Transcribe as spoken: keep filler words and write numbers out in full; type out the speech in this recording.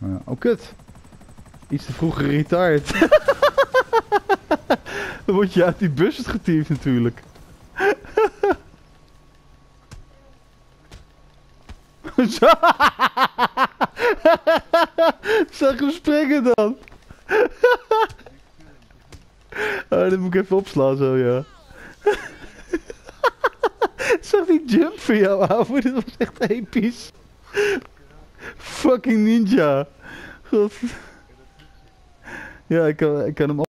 Ja. Oh kut. Iets te vroeg geretired. Dan word je uit die bus getiefd natuurlijk. Zo. Zag hem springen dan. Oh, dit moet ik even opslaan zo, ja. Zag die jump van jou, ouwe? Dit was echt episch. Fucking ninja. God. Ja, ik kan, ik kan hem op.